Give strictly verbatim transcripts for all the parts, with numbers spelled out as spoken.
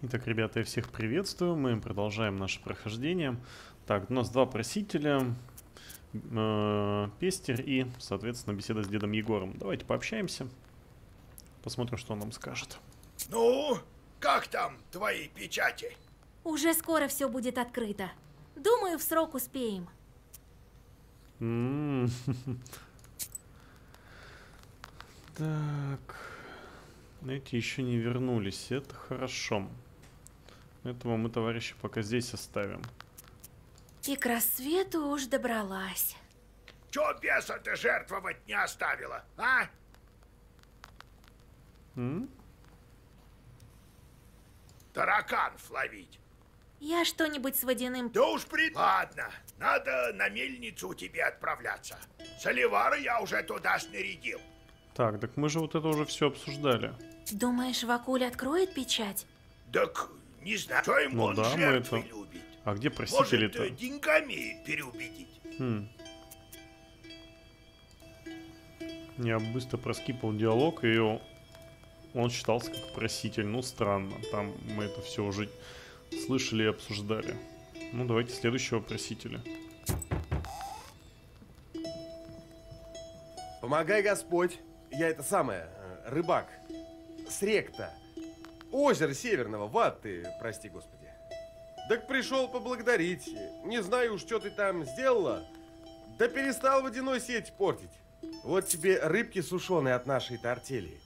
Итак, ребята, я всех приветствую. Мы продолжаем наше прохождение. Так, у нас два просителя. Э, Пестер и, соответственно, беседа с дедом Егором. Давайте пообщаемся. Посмотрим, что он нам скажет. Ну, как там твои печати? Уже скоро все будет открыто. Думаю, в срок успеем. М-м. Так. Эти еще не вернулись. Это хорошо. Этого мы, товарищи, пока здесь оставим. И к рассвету уж добралась. Чё беса ты жертвовать не оставила, а? М? Тараканов ловить. Я что-нибудь с водяным... Да уж при... Ладно, надо на мельницу тебе отправляться. Соливара я уже туда снарядил. Так, так мы же вот это уже все обсуждали. Думаешь, Вакуль откроет печать? Так, не знаю, что ему Ну он да, мы жертвы это- любит. А где Может, просители-то? э, деньгами переубедить. Хм. Я быстро проскипал диалог, и о- он считался как проситель. Ну, странно. Там мы это все уже слышали и обсуждали. Ну, давайте следующего просителя. Помогай, Господь. Я это самое, э, рыбак. С рек-то. Озеро Северного, в ад ты, прости, Господи. Так пришел поблагодарить. Не знаю уж, что ты там сделала. Да перестал водяной сеть портить. Вот тебе рыбки сушеные от нашей-то артели.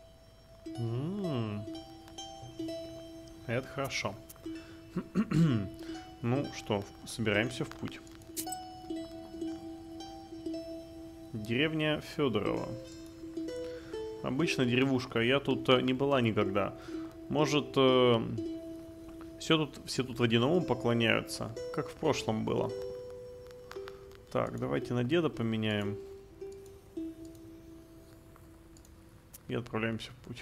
М. Это хорошо. Ну что, в- собираемся в путь. Деревня Федорова. Обычно деревушка. Я тут э, не была никогда. Может, э, все тут, все тут водяному поклоняются, как в прошлом было. Так, давайте на деда поменяем. И отправляемся в путь.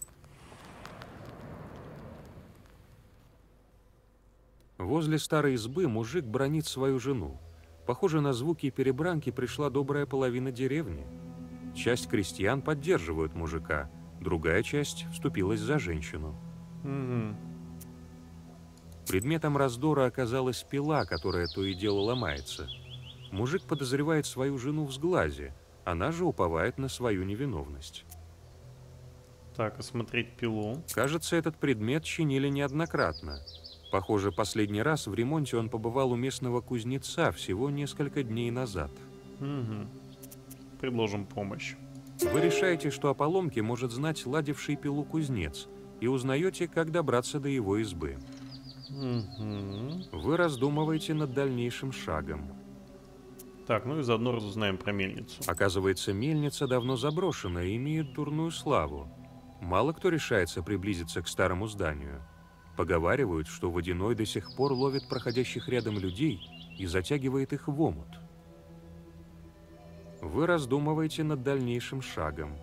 Возле старой избы мужик бранит свою жену. Похоже, на звуки перебранки пришла добрая половина деревни. Часть крестьян поддерживают мужика, другая часть вступилась за женщину. Угу. Предметом раздора оказалась пила, которая то и дело ломается. Мужик подозревает свою жену в сглазе, она же уповает на свою невиновность. Так, осмотреть пилу. Кажется, этот предмет чинили неоднократно. Похоже, последний раз в ремонте он побывал у местного кузнеца всего несколько дней назад. Угу. Предложим помощь. Вы решаете, что о поломке может знать ладивший пилу кузнец, и узнаете, как добраться до его избы. Угу. Вы раздумываете над дальнейшим шагом. Так, ну и заодно разузнаем про мельницу. Оказывается, мельница давно заброшена и имеет дурную славу. Мало кто решается приблизиться к старому зданию. Поговаривают, что водяной до сих пор ловит проходящих рядом людей и затягивает их в омут. Вы раздумываете над дальнейшим шагом.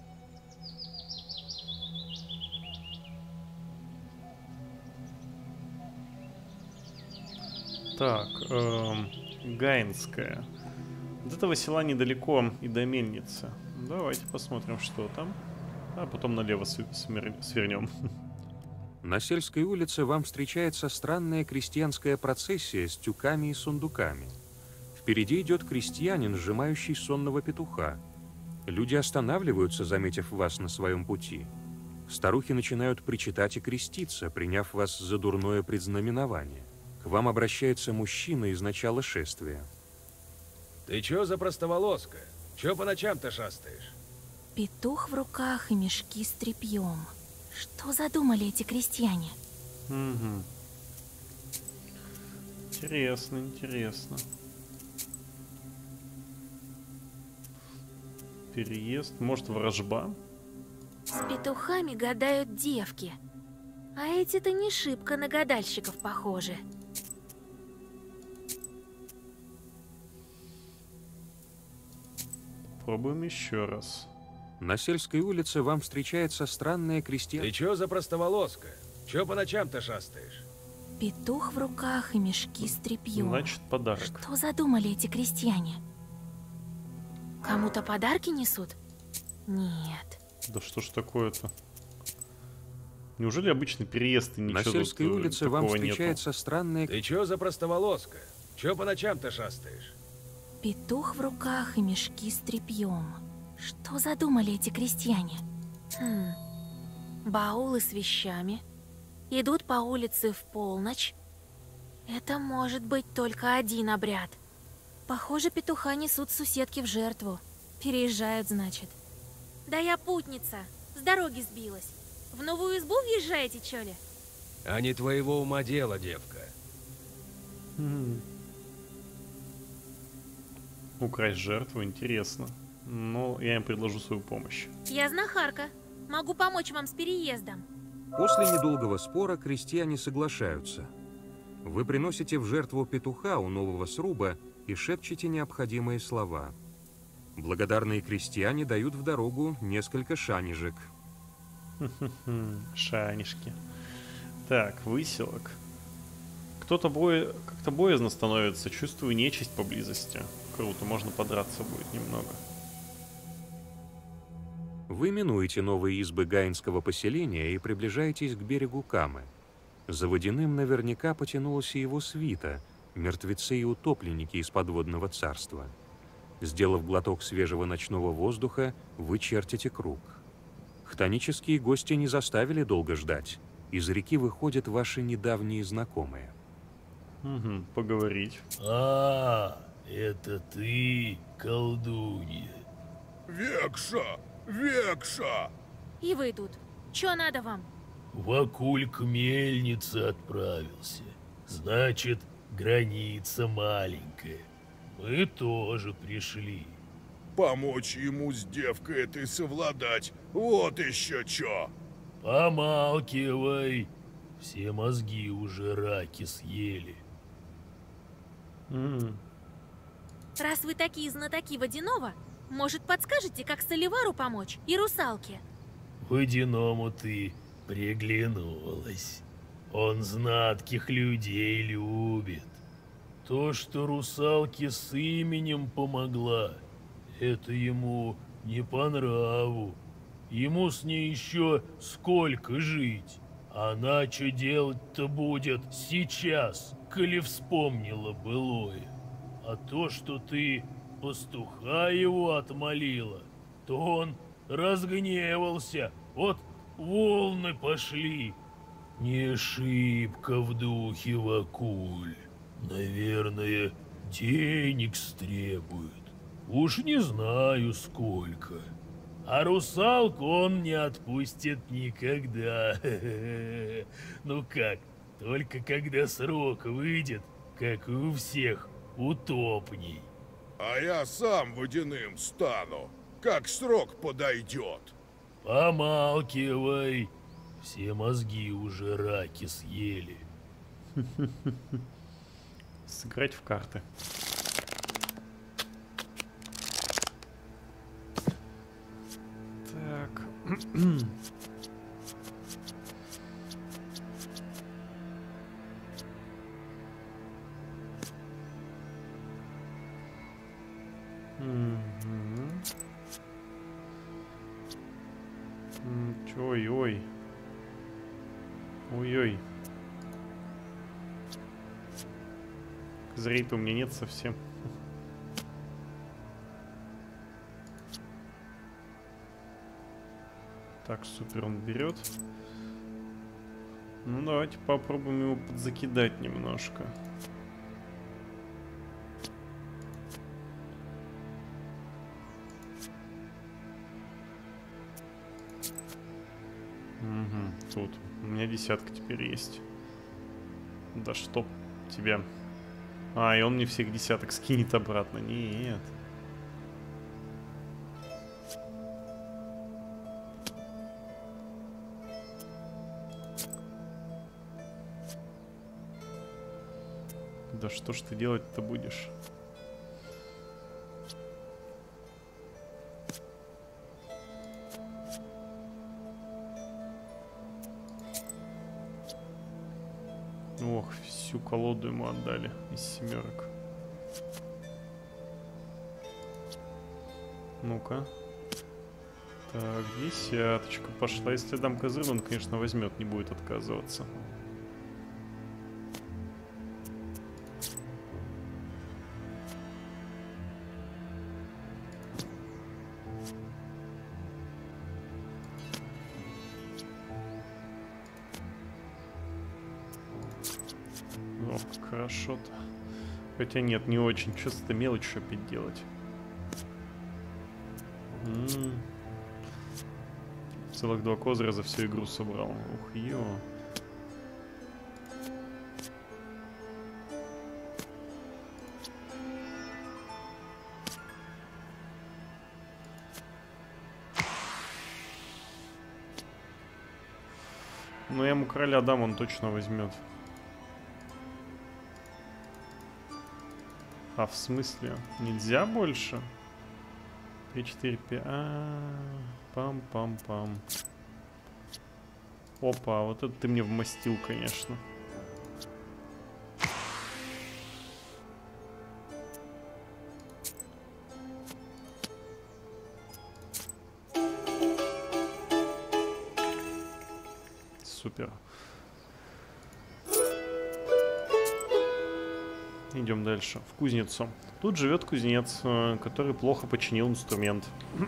Так, эм, Гаинская. От этого села недалеко и до мельницы. Давайте посмотрим, что там. А потом налево св- смер- свернем. На сельской улице вам встречается странная крестьянская процессия с тюками и сундуками. Впереди идет крестьянин, сжимающий сонного петуха. Люди останавливаются, заметив вас на своем пути. Старухи начинают причитать и креститься, приняв вас за дурное предзнаменование. К вам обращается мужчина из начала шествия. Ты чё за простоволоска? Чё по ночам-то шастаешь? Петух в руках и мешки с тряпьем. Что задумали эти крестьяне? Угу. Интересно, интересно. Переезд, может, ворожба? С петухами гадают девки. А эти-то не шибко на гадальщиков похожи. Пробуем еще раз. На сельской улице вам встречается странная крестьянка. Ты чё за простоволоска? Чё по ночам-то шастаешь? Петух в руках и мешки с тряпьем. Значит, подарок. Что задумали эти крестьяне? Кому-то подарки несут? Нет. Да что ж такое-то? Неужели обычный переезд и ничего На Сельской тут, э, улице вам такого встречается нету? странная... Ты чё за простоволоска? Чё по ночам-то шастаешь? Петух в руках и мешки с тряпьем. Что задумали эти крестьяне? Хм. Баулы с вещами. Идут по улице в полночь. Это может быть только один обряд. Похоже, петуха несут суседки в жертву. Переезжают, значит. Да я путница. С дороги сбилась. В новую избу въезжаете, чё ли? А не твоего ума дело, девка. М. Украсть жертву, интересно. Но я им предложу свою помощь. Я знахарка. Могу помочь вам с переездом. После недолгого спора крестьяне соглашаются. Вы приносите в жертву петуха у нового сруба и шепчете необходимые слова. Благодарные крестьяне дают в дорогу несколько шанежек. Хм, шанишки. Так, выселок. Кто-то бое... как-то боязно становится, чувствую нечисть поблизости. Круто, можно подраться будет немного. Вы минуете новые избы гаинского поселения и приближаетесь к берегу Камы. За водяным наверняка потянулась и его свита, мертвецы и утопленники из подводного царства. Сделав глоток свежего ночного воздуха, вы чертите круг. Хтонические гости не заставили долго ждать. Из реки выходят ваши недавние знакомые. Угу, поговорить. А, это ты, колдунья. Векша! Векша! И вы тут. Чё надо вам? Вакуль к мельнице отправился. Значит, граница маленькая. Мы тоже пришли. Помочь ему с девкой этой совладать. Вот еще чё. Помалкивай. Все мозги уже раки съели. М. Раз вы такие знатоки водяного, может, подскажете, как Соливару помочь и русалке? Водяному ты приглянулась. Он знатких людей любит. То, что русалке с именем помогла, это ему не по нраву. Ему с ней еще сколько жить? Она что делать-то будет сейчас, коли вспомнила былое? А то, что ты пастуха его отмолила, то он разгневался, вот волны пошли. Не шибко в духе Вакуль. Наверное, денег стребует. Уж не знаю сколько. А русалку он не отпустит никогда. Ну как, только когда срок выйдет, как и у всех утопней. А я сам водяным стану, как срок подойдет. Помалкивай. Все мозги уже раки съели. Сыграть в карты. Так. Мгм. М, чё, Ой-ой. Ой-ой. Козырей-то у меня нет совсем. Так, супер, он берет. Ну, давайте попробуем его подзакидать немножко. Угу, тут. У меня десятка теперь есть. Да чтоб тебя... А, и он мне всех десяток скинет обратно. Нет. Да что ж ты делать-то будешь? Ох, всю колоду ему отдали из семерок. Так, десяточка пошла. Если дам козырь, он, конечно, возьмет, не будет отказываться. О, как хорошо-то. Хотя нет, не очень. Чисто мелочь опять делать. М-м. Целых два козыря за всю игру собрал. Ух, ё. Ну, я ему короля дам, он точно возьмет. А в смысле? Нельзя больше? три, четыре, пять. Пам-пам-пам. Опа, вот это ты мне вмостил, конечно. Супер. Идем дальше, в кузницу. Тут живет кузнец, который плохо починил инструмент.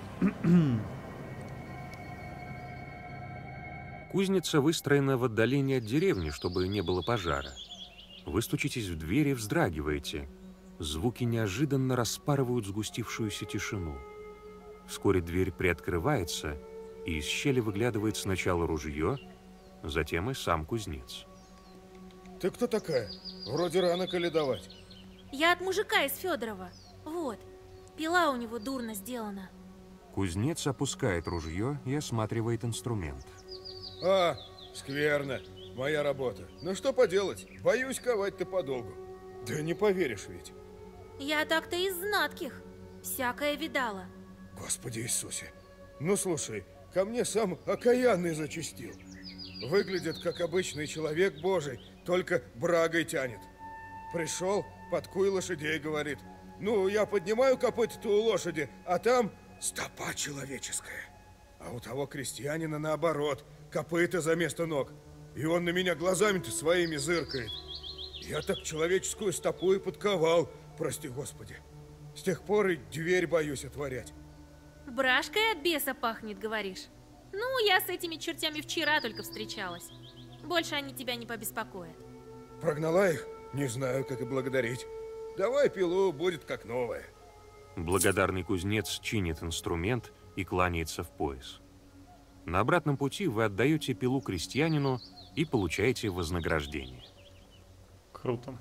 Кузница выстроена в отдалении от деревни, чтобы не было пожара. Вы стучитесь в дверь и вздрагиваете. Звуки неожиданно распарывают сгустившуюся тишину. Вскоре дверь приоткрывается, и из щели выглядывает сначала ружье, затем и сам кузнец. Ты кто такая? Вроде рано каледовать. Я от мужика из Федорова. Вот, пила у него дурно сделана. Кузнец опускает ружье и осматривает инструмент. А, скверно. Моя работа. Ну что поделать? Боюсь ковать-то подолгу. Да не поверишь ведь. Я так-то из знатких. Всякое видала. Господи Иисусе. Ну слушай, ко мне сам окаянный зачастил. Выглядит как обычный человек Божий, только брагой тянет. Пришел, подкуй лошадей, говорит. Ну, я поднимаю копыта-то у лошади, а там стопа человеческая. А у того крестьянина наоборот, копыта за место ног. И он на меня глазами-то своими зыркает. Я так человеческую стопу и подковал, прости Господи. С тех пор и дверь боюсь отворять. Брашкой от беса пахнет, говоришь? Ну, я с этими чертями вчера только встречалась. Больше они тебя не побеспокоят. Прогнала их? Не знаю, как и благодарить. Давай пилу, будет как новая. Благодарный кузнец чинит инструмент и кланяется в пояс. На обратном пути вы отдаете пилу крестьянину и получаете вознаграждение. Круто.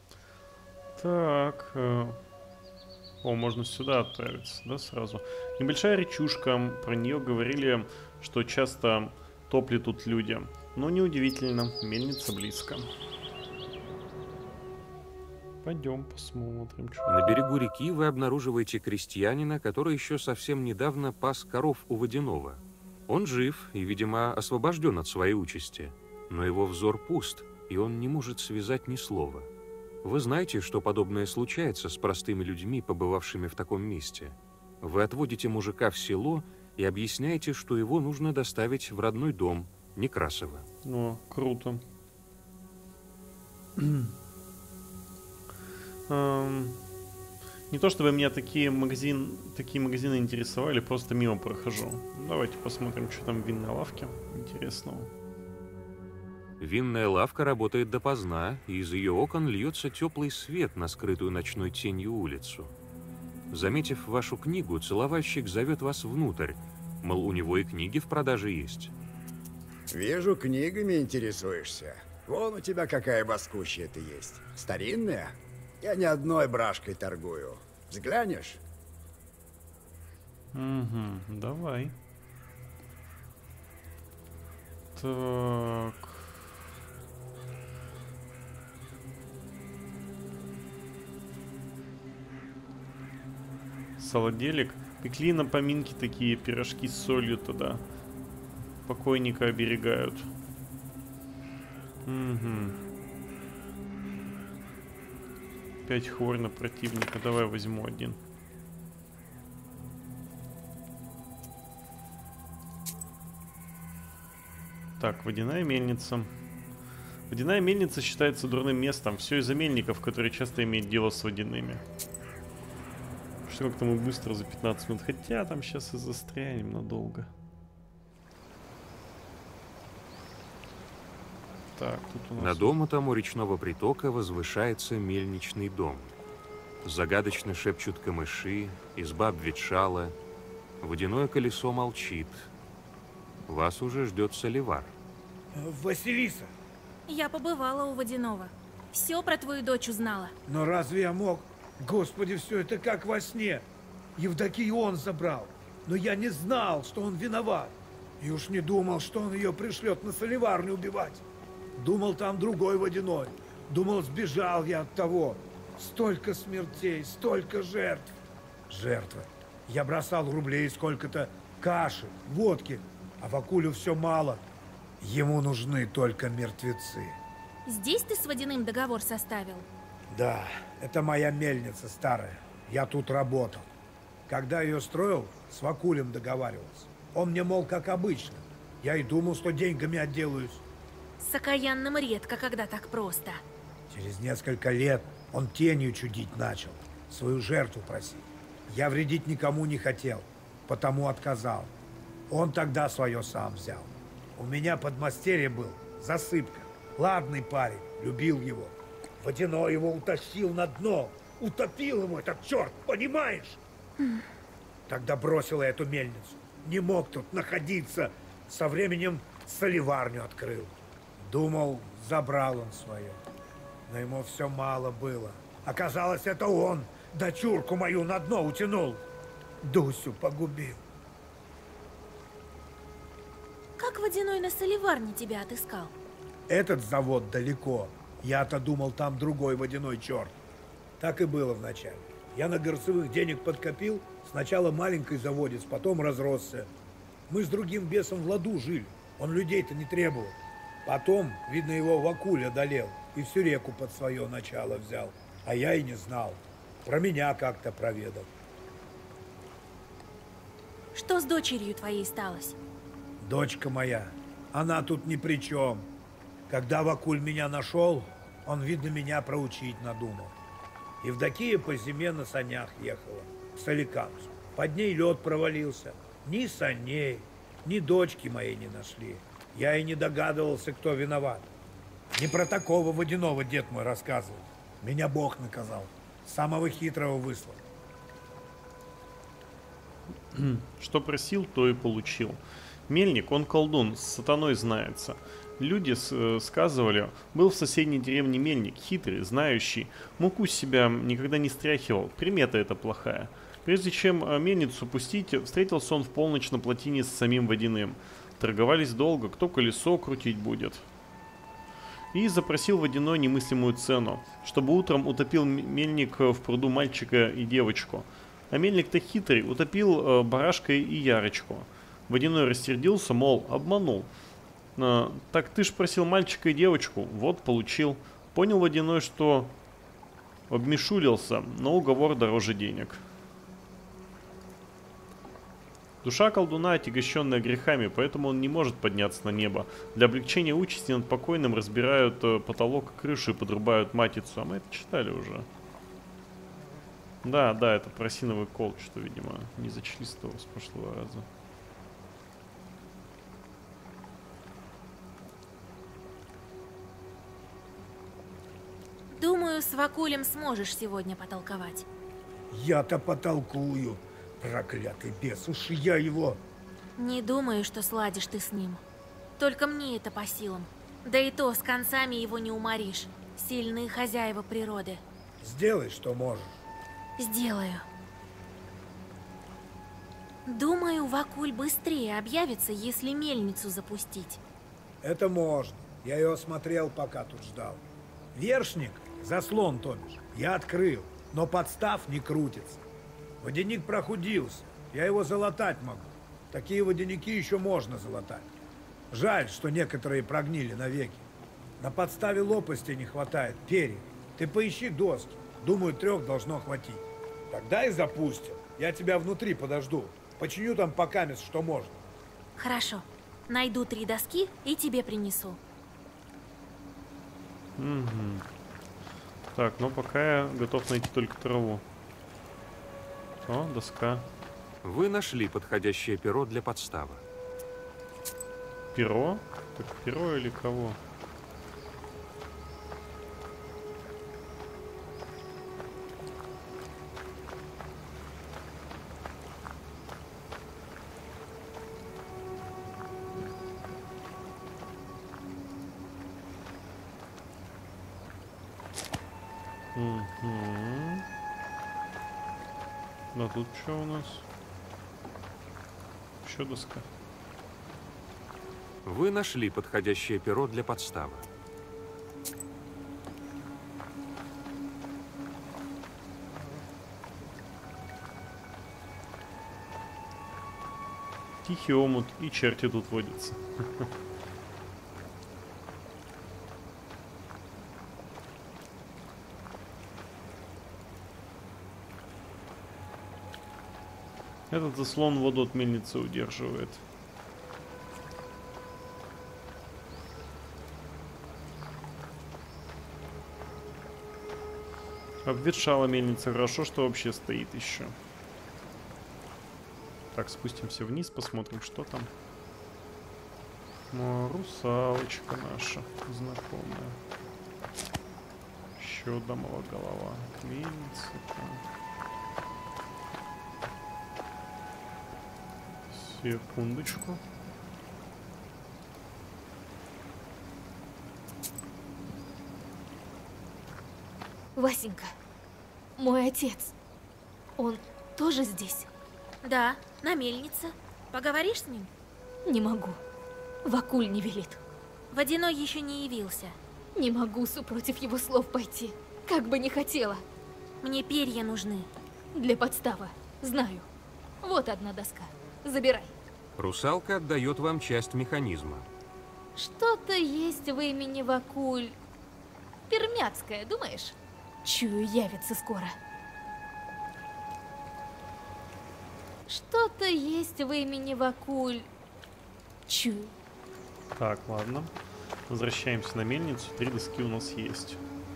Так. Э... О, можно сюда отправиться, да, сразу. Небольшая речушка. Про нее говорили, что часто топли тут люди. Но неудивительно, мельница близко. Пойдем посмотрим, что... На берегу реки вы обнаруживаете крестьянина, который еще совсем недавно пас коров у водяного. Он жив и, видимо, освобожден от своей участи. Но его взор пуст, и он не может связать ни слова. Вы знаете, что подобное случается с простыми людьми, побывавшими в таком месте. Вы отводите мужика в село и объясняете, что его нужно доставить в родной дом, Некрасово. О, круто. Не то чтобы меня такие, магазин, такие магазины интересовали, просто мимо прохожу. Давайте посмотрим, что там в винной лавке интересного. Винная лавка работает допоздна, и из ее окон льется теплый свет на скрытую ночной тенью улицу. Заметив вашу книгу, целовальщик зовет вас внутрь, мол, у него и книги в продаже есть. Вижу, книгами интересуешься. Вон у тебя какая боскущая-то есть. Старинная? Я ни одной брашкой торгую. Взглянешь? Угу, давай. Так. Солоделик. Пекли на поминки такие пирожки с солью туда. Покойника оберегают. Угу. Пять хворь на противника. Давай возьму один. Так, водяная мельница. Водяная мельница считается дурным местом. Все из-за мельников, которые часто имеют дело с водяными. Что как-то мы быстро за пятнадцать минут. Хотя там сейчас и застрянем надолго. Так, тут у нас... Над омутом у речного притока возвышается мельничный дом. Загадочно шепчут камыши, изба обветшала, водяное колесо молчит. Вас уже ждет Соливар. Василиса! Я побывала у водяного. Все про твою дочь узнала. Но разве я мог? Господи, все это как во сне. Евдокию он забрал. Но я не знал, что он виноват. И уж не думал, что он ее пришлет на Соливарню убивать. Думал, там другой водяной. Думал, сбежал я от того. Столько смертей, столько жертв. Жертвы. Я бросал рублей сколько-то каши, водки. А Вакулю все мало. Ему нужны только мертвецы. Здесь ты с водяным договор составил? Да, это моя мельница старая. Я тут работал. Когда ее строил, с Вакулем договаривался. Он мне, мол, как обычно. Я и думал, что деньгами отделаюсь. С окаянным редко, когда так просто. Через несколько лет он тенью чудить начал. Свою жертву просить. Я вредить никому не хотел, потому отказал. Он тогда свое сам взял. У меня подмастерье был, Засыпка. Ладный парень, любил его. Водяной его утащил на дно. Утопил ему этот черт, понимаешь? Mm. Тогда бросил я эту мельницу. Не мог тут находиться. Со временем соливарню открыл. Думал, забрал он свое. Но ему все мало было. Оказалось, это он дочурку мою на дно утянул. Дусю погубил. Как водяной на соливарне тебя отыскал? Этот завод далеко. Я-то думал, там другой водяной черт. Так и было вначале. Я на горцевых денег подкопил. Сначала маленький заводец, потом разросся. Мы с другим бесом в ладу жили. Он людей-то не требовал. Потом, видно, его Вакуль одолел и всю реку под свое начало взял. А я и не знал. Про меня как-то проведал. Что с дочерью твоей сталось? Дочка моя, она тут ни при чем. Когда Вакуль меня нашел, он, видно, меня проучить надумал. Евдокия по зиме на санях ехала, в Соликамск. Под ней лед провалился. Ни саней, ни дочки моей не нашли. Я и не догадывался, кто виноват. Не про такого водяного дед мой рассказывал. Меня Бог наказал. Самого хитрого выслал. Что просил, то и получил. Мельник, он колдун, с сатаной знается. Люди э, сказывали, был в соседней деревне мельник, хитрый, знающий, муку с себя никогда не стряхивал, примета эта плохая. Прежде чем э, мельницу пустить, встретился он в полночь на плотине с самим водяным. Торговались долго, кто колесо крутить будет. И запросил водяной немыслимую цену, чтобы утром утопил мельник в пруду мальчика и девочку. А мельник-то хитрый, утопил э, барашка и ярочку. Водяной рассердился, мол, обманул. А, так ты ж просил мальчика и девочку, вот, получил. Понял водяной, что обмешулился, но уговор дороже денег. Душа колдуна отягощенная грехами, поэтому он не может подняться на небо. Для облегчения участи над покойным разбирают потолок и крыши, подрубают матицу. А мы это читали уже. Да, да, это про осиновый кол, что, видимо, не зачли с того, с прошлого раза. Думаю, с Вакулем сможешь сегодня потолковать. Я-то потолкую. Проклятый бес, уж я его... Не думаю, что сладишь ты с ним. Только мне это по силам. Да и то, с концами его не уморишь. Сильные хозяева природы. Сделай, что можешь. Сделаю. Думаю, Вакуль быстрее объявится, если мельницу запустить. Это можно. Я ее осмотрел, пока тут ждал. Вершник, заслон, то бишь, я открыл, но подстав не крутится. Водяник прохудился, я его залатать могу. Такие водяники еще можно залатать. Жаль, что некоторые прогнили навеки. На подставе лопасти не хватает, перьев. Ты поищи доски, думаю, трех должно хватить. Тогда и запустим. Я тебя внутри подожду. Починю там покамест, что можно. Хорошо. Найду три доски и тебе принесу. Угу. Так, ну пока я готов найти только траву. О, доска. Вы нашли подходящее перо для подставы. Перо? Так перо или кого? Угу. А тут что у нас? Еще доска. Вы нашли подходящее перо для подставы. Тихий омут и черти тут водятся. Этот заслон воду от мельницы удерживает. Обветшала мельница, хорошо, что вообще стоит еще. Так, спустимся вниз, посмотрим, что там. О, русалочка наша, знакомая. Еще домовая голова. Мельница там. Секундочку. Васенька, мой отец, он тоже здесь? Да, на мельнице. Поговоришь с ним? Не могу. Вакуль не велит. Водяной еще не явился. Не могу супротив его слов пойти, как бы не хотела. Мне перья нужны. Для подставы, знаю. Вот одна доска. Забирай. Русалка отдает вам часть механизма. Что-то есть в имени Вакуль. Пермяцкая, думаешь? Чую, явится скоро. Что-то есть в имени Вакуль. Чую. Так, ладно. Возвращаемся на мельницу. Три доски у нас есть.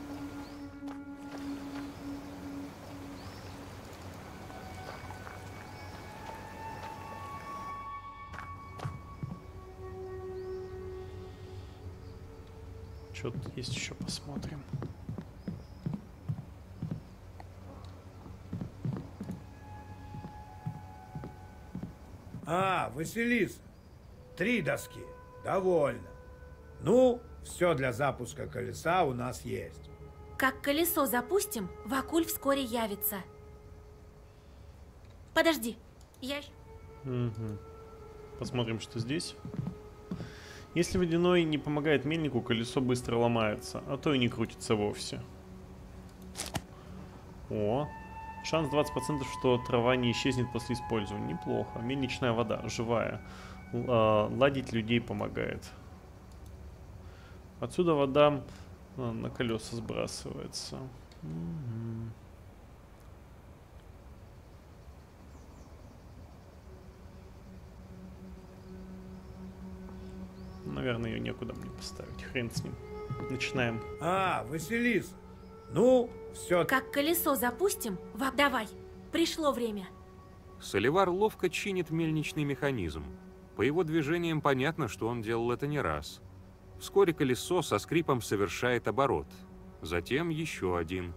Что тут есть еще, посмотрим. А, Василиса, три доски. Довольно. Ну, все для запуска колеса у нас есть. Как колесо запустим, Вакуль вскоре явится. Подожди, я... Угу. Посмотрим, что здесь. Если водяной не помогает мельнику, колесо быстро ломается, а то и не крутится вовсе. О, шанс двадцать процентов, что трава не исчезнет после использования. Неплохо. Мельничная вода, живая. Л ладить людей помогает. Отсюда вода а, на колеса сбрасывается. Угу. Наверное, ее некуда мне поставить. Хрен с ним. Начинаем. А, Василиса, ну, все. Как колесо запустим, Вак, давай. Пришло время. Соливар ловко чинит мельничный механизм. По его движениям понятно, что он делал это не раз. Вскоре колесо со скрипом совершает оборот. Затем еще один.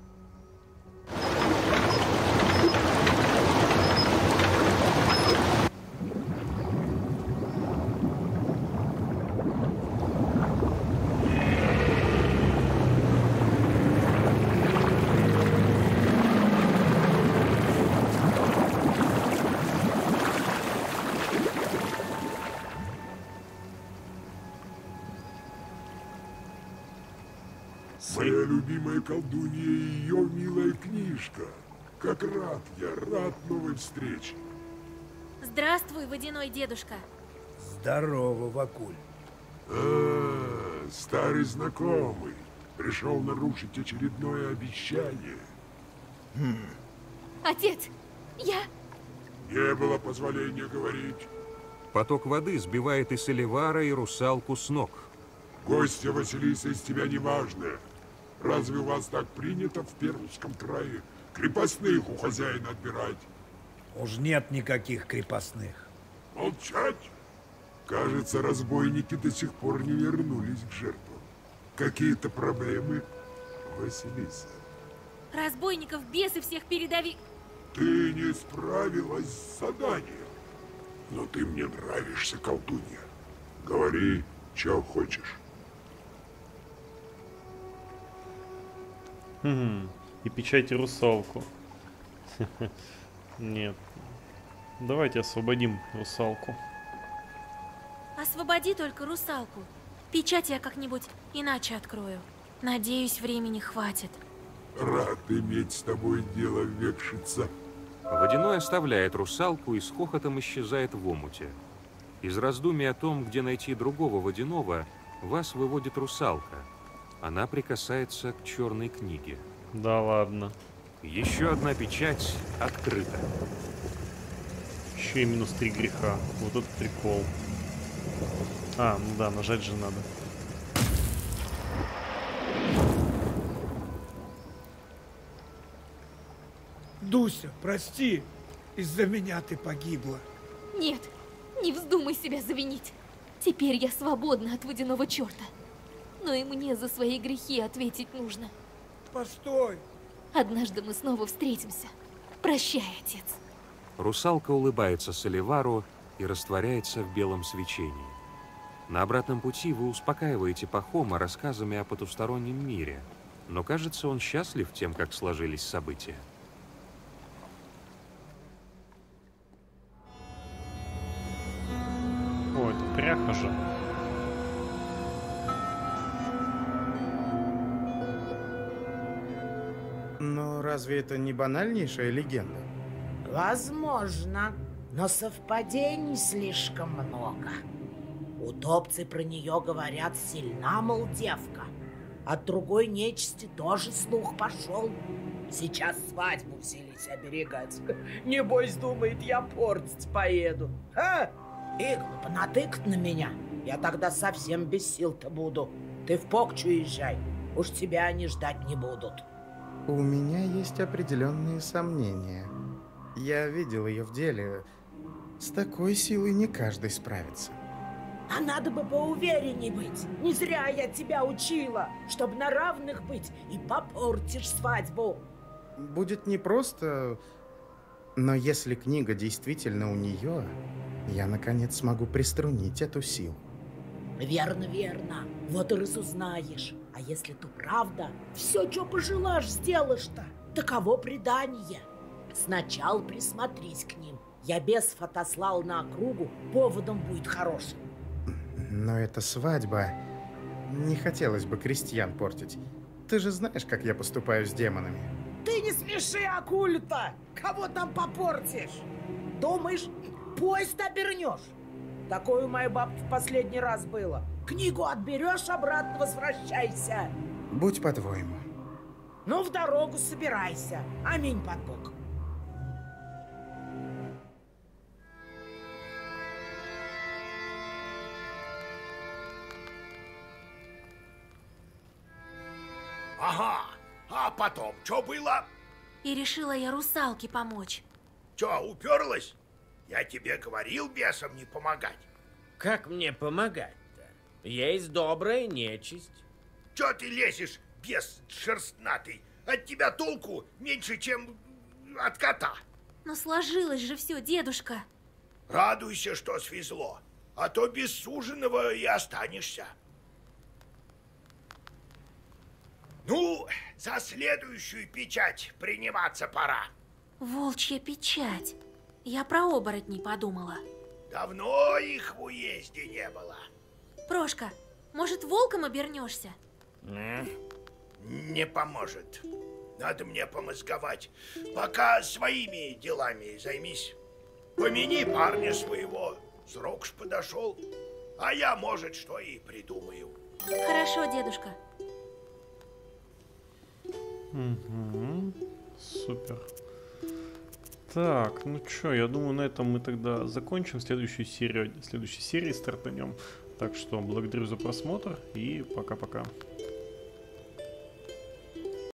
Моя любимая колдунья и ее милая книжка. Как рад я, рад новой встрече. Здравствуй, водяной дедушка. Здорово, Вакуль. А, старый знакомый. Пришел нарушить очередное обещание. Отец, я... Не было позволения говорить. Поток воды сбивает и Соливара, и русалку с ног. Гостья Василиса из тебя неважная. Разве у вас так принято в Пермском крае крепостных у хозяина отбирать? Уж нет никаких крепостных. Молчать? Кажется, разбойники до сих пор не вернулись к жертвам. Какие-то проблемы, Василиса? Разбойников бесы всех передави... Ты не справилась с заданием. Но ты мне нравишься, колдунья. Говори, что хочешь. Хм, и печать русалку. Нет. Давайте освободим русалку. Освободи только русалку. Печать я как-нибудь иначе открою. Надеюсь, времени хватит. Рад иметь с тобой дело, векшица. Водяной оставляет русалку и с хохотом исчезает в омуте. Из раздумий о том, где найти другого водяного, вас выводит русалка. Она прикасается к черной книге. Да ладно. Еще одна печать открыта. Еще и минус три греха. Вот это прикол. А, ну да, нажать же надо. Дуся, прости, из-за меня ты погибла. Нет, не вздумай себя завинить. Теперь я свободна от водяного черта. Но и мне за свои грехи ответить нужно. Постой. Однажды мы снова встретимся. Прощай, отец. Русалка улыбается Соливару и растворяется в белом свечении. На обратном пути вы успокаиваете Пахома рассказами о потустороннем мире, но кажется, он счастлив тем, как сложились события. О, это пряха же. Но разве это не банальнейшая легенда? Возможно, но совпадений слишком много. Утопцы про нее говорят, сильна, мол, девка. От другой нечисти тоже слух пошел. Сейчас свадьбу взялись оберегать. Небось, думает, я портить поеду. А? Иглы понатыкать на меня. Я тогда совсем без сил-то буду. Ты в Покчу езжай. Уж тебя они ждать не будут. У меня есть определенные сомнения. Я видел ее в деле. С такой силой не каждый справится. А надо бы поуверенней быть. Не зря я тебя учила, чтобы на равных быть, и попортишь свадьбу. Будет непросто, но если книга действительно у нее, я наконец смогу приструнить эту силу. Верно, верно. Вот и разузнаешь. А если то правда, все, что пожелаешь, сделаешь-то. Таково предание. Сначала присмотрись к ним. Я бесов отослал на округу, поводом будет хорошим. Но эта свадьба... Не хотелось бы крестьян портить. Ты же знаешь, как я поступаю с демонами. Ты не смеши, Акуль-то! Кого там попортишь? Думаешь, поезд обернешь? Такое у моей бабки в последний раз было. Книгу отберешь, обратно возвращайся. Будь по-твоему. Ну, в дорогу собирайся. Аминь, под бок. Ага, а потом что было? И решила я русалке помочь. Че, уперлась? Я тебе говорил бесам не помогать. Как мне помогать-то? Есть добрая нечисть. Че ты лезешь, бес шерстнатый? От тебя толку меньше, чем от кота. Но сложилось же все, дедушка. Радуйся, что свезло, а то без суженого и останешься. Ну, за следующую печать приниматься пора. Волчья печать. Я про оборотней подумала. Давно их в уезде не было. Прошка, может, волком обернешься? Не поможет. Надо мне помозговать. Пока своими делами займись. Помяни парня своего. Срок ж подошел. А я, может, что и придумаю. Хорошо, дедушка. Угу. Супер. Так, ну чё, я думаю, на этом мы тогда закончим следующую серию, следующей серии стартанем. Так что благодарю за просмотр и пока-пока.